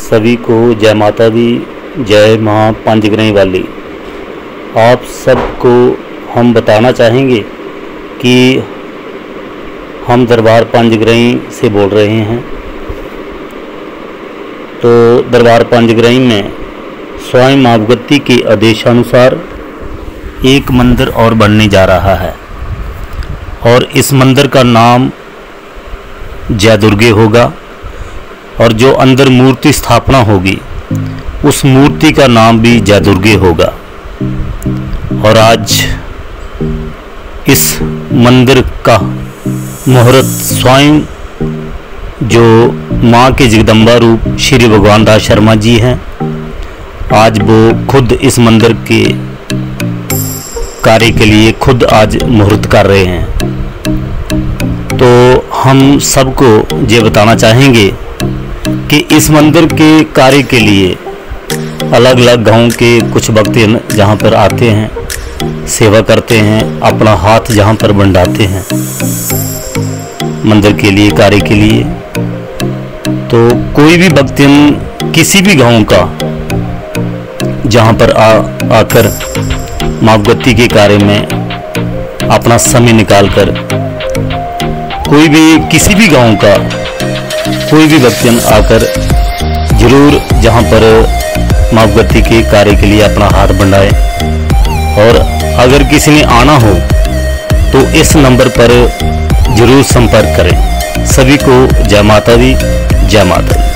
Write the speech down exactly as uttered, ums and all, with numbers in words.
सभी को जय माता दी, जय माँ पंचग्राही वाली। आप सबको हम बताना चाहेंगे कि हम दरबार पंचग्राही से बोल रहे हैं। तो दरबार पंचग्राही में स्वामी माँ भगवती के आदेशानुसार एक मंदिर और बनने जा रहा है और इस मंदिर का नाम जय दुर्गे होगा और जो अंदर मूर्ति स्थापना होगी उस मूर्ति का नाम भी जय दुर्गे होगा। और आज इस मंदिर का मुहूर्त स्वयं जो माँ के जगदम्बा रूप श्री भगवान दास शर्मा जी हैं, आज वो खुद इस मंदिर के कार्य के लिए खुद आज मुहूर्त कर रहे हैं। तो हम सबको ये बताना चाहेंगे कि इस मंदिर के कार्य के लिए अलग अलग गांव के कुछ भक्त जहां पर आते हैं, सेवा करते हैं, अपना हाथ जहां पर बंधाते हैं मंदिर के लिए, कार्य के लिए। तो कोई भी भक्त किसी भी गांव का जहां पर आ आकर माँ भगवती के कार्य में अपना समय निकालकर कोई भी किसी भी गांव का कोई भी भक्त आकर जरूर जहां पर माँ भगवती के कार्य के लिए अपना हाथ बढ़ाए। और अगर किसी ने आना हो तो इस नंबर पर जरूर संपर्क करें। सभी को जय माता दी, जय माता दी।